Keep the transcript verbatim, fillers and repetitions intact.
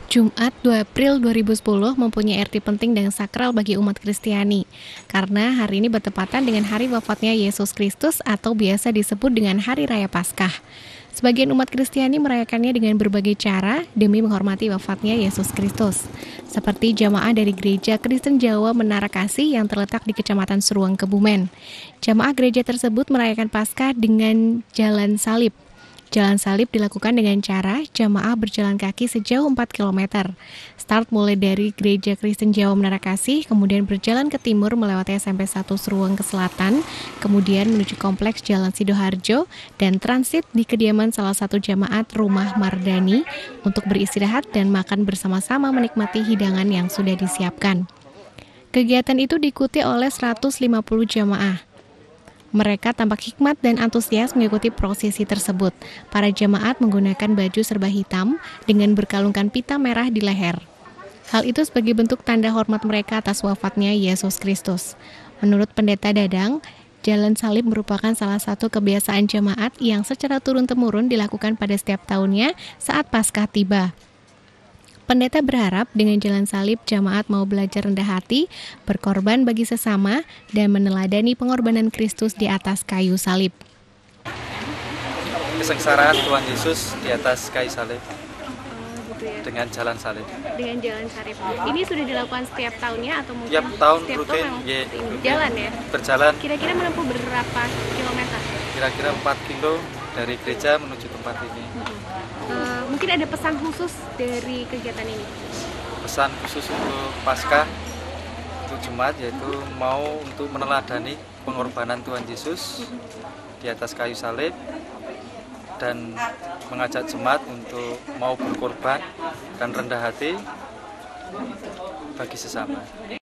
Jumat dua April dua ribu sepuluh mempunyai arti penting dan sakral bagi umat Kristiani, karena hari ini bertepatan dengan hari wafatnya Yesus Kristus atau biasa disebut dengan Hari Raya Paskah. Sebagian umat Kristiani merayakannya dengan berbagai cara demi menghormati wafatnya Yesus Kristus, seperti jamaah dari Gereja Kristen Jawa Menara Kasih yang terletak di Kecamatan Seruang, Kebumen. Jamaah gereja tersebut merayakan Paskah dengan jalan salib. Jalan salib dilakukan dengan cara jamaah berjalan kaki sejauh empat kilometer. Start mulai dari Gereja Kristen Jawa Menara Kasih, kemudian berjalan ke timur melewati S M P satu Seruang ke selatan, kemudian menuju kompleks Jalan Sidoharjo, dan transit di kediaman salah satu jamaat Rumah Mardani untuk beristirahat dan makan bersama-sama menikmati hidangan yang sudah disiapkan. Kegiatan itu diikuti oleh seratus lima puluh jamaah. Mereka tampak hikmat dan antusias mengikuti prosesi tersebut. Para jemaat menggunakan baju serba hitam dengan berkalungkan pita merah di leher. Hal itu sebagai bentuk tanda hormat mereka atas wafatnya Yesus Kristus. Menurut Pendeta Dadang, jalan salib merupakan salah satu kebiasaan jemaat yang secara turun-temurun dilakukan pada setiap tahunnya saat Paskah tiba. Pendeta berharap dengan jalan salib jamaat mau belajar rendah hati, berkorban bagi sesama, dan meneladani pengorbanan Kristus di atas kayu salib. Kesengsaraan Tuhan Yesus di atas kayu salib. Oh, gitu ya. Dengan jalan salib. Dengan jalan salib. Ini sudah dilakukan setiap tahunnya atau mungkin Tiap tahun setiap rutin, tahun ye, ini? rutin. Jalan ya? Berjalan. Kira-kira menempuh berapa kilometer? Kira-kira empat kilo dari gereja menuju tempat ini. Hmm. Uh, mungkin ada pesan khusus dari kegiatan ini? Pesan khusus untuk Paskah untuk jemaat yaitu mau untuk meneladani pengorbanan Tuhan Yesus di atas kayu salib dan mengajak jemaat untuk mau berkorban dan rendah hati bagi sesama.